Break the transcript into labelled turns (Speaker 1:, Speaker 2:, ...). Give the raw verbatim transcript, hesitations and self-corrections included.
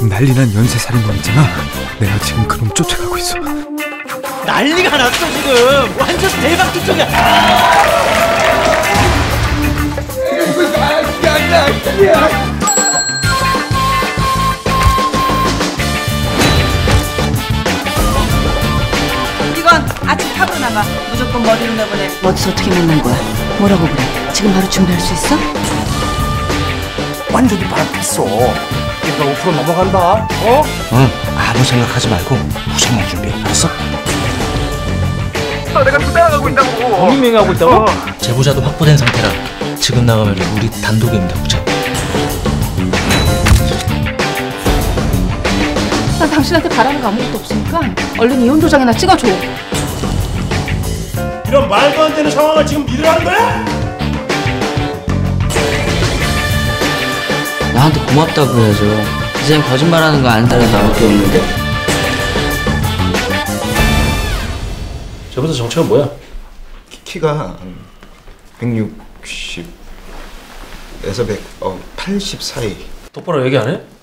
Speaker 1: 난리난 연쇄살인범 있잖아. 내가 지금 그놈 쫓아가고 있어.
Speaker 2: 난리가 났어 지금. 완전 대박 투척이야.
Speaker 3: 이건 아침 탑으로 나가. 무조건 머리로 내보내.
Speaker 4: 어디서 어떻게 만난 거야? 뭐라고 그래? 지금 바로 준비할 수 있어?
Speaker 5: 완전히 바람폈어. 얘가 오 퍼센트 넘어간다. 어?
Speaker 6: 응, 아무 생각하지 말고 무상만 준비해. 알았어?
Speaker 5: 아, 내가 또 따라가고 있다고.
Speaker 2: 범인명하고 있다고?
Speaker 5: 어.
Speaker 7: 제보자도 확보된 상태라 지금 나가면 우리 단독입니다, 부장.
Speaker 4: 난 당신한테 바라는 거 아무것도 없으니까 얼른 이혼 도장이나 찍어줘.
Speaker 8: 이런 말도 안 되는 상황을 지금 믿으라는 거야?
Speaker 9: 나한테 고맙다고 해야죠. 이젠 거짓말하는 거 아는 사람도 아무것도 없는데.
Speaker 7: 제보자 정체가 뭐야?
Speaker 1: 키가 백육십에서 백팔십 사이.
Speaker 7: 똑바로 얘기 안 해?